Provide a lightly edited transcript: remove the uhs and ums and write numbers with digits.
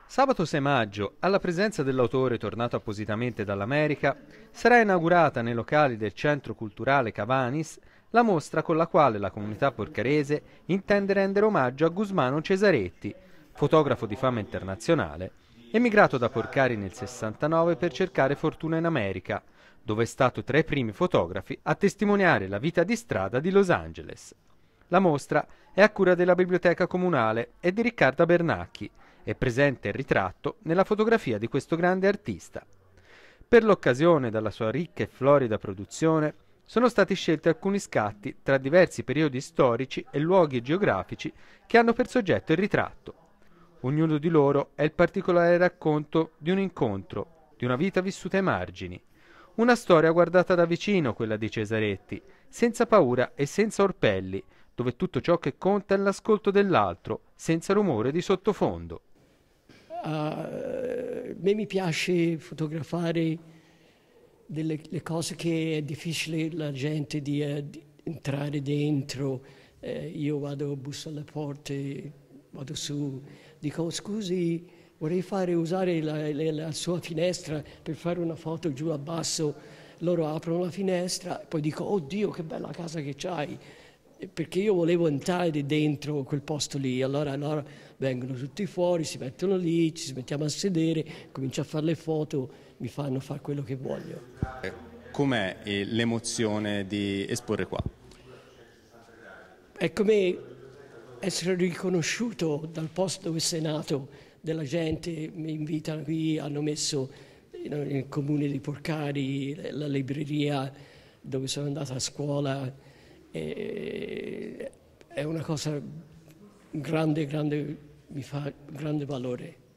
Sabato 6 maggio, alla presenza dell'autore tornato appositamente dall'America, sarà inaugurata nei locali del Centro Culturale Cavanis la mostra con la quale la comunità porcarese intende rendere omaggio a Gusmano Cesaretti, fotografo di fama internazionale, emigrato da Porcari nel 69 per cercare fortuna in America, dove è stato tra i primi fotografi a testimoniare la vita di strada di Los Angeles. La mostra è a cura della Biblioteca Comunale e di Riccarda Bernacchi, è presente il ritratto nella fotografia di questo grande artista. Per l'occasione, dalla sua ricca e florida produzione, sono stati scelti alcuni scatti tra diversi periodi storici e luoghi geografici che hanno per soggetto il ritratto. Ognuno di loro è il particolare racconto di un incontro, di una vita vissuta ai margini. Una storia guardata da vicino, quella di Cesaretti, senza paura e senza orpelli, dove tutto ciò che conta è l'ascolto dell'altro, senza rumore di sottofondo. A me mi piace fotografare le cose che è difficile la gente di entrare dentro. Io vado, busso alle porte, vado su, dico scusi, vorrei usare la sua finestra per fare una foto giù a basso. Loro aprono la finestra, poi dico, oddio che bella casa che c'hai, perché io volevo entrare dentro quel posto lì. Allora vengono tutti fuori, si mettono lì, ci mettiamo a sedere, comincio a fare le foto, mi fanno fare quello che voglio. Com'è l'emozione di esporre qua? È come essere riconosciuto dal posto dove sei nato, della gente, mi invitano qui, hanno messo nel comune di Porcari la libreria dove sono andato a scuola. È una cosa grande, mi fa grande valore.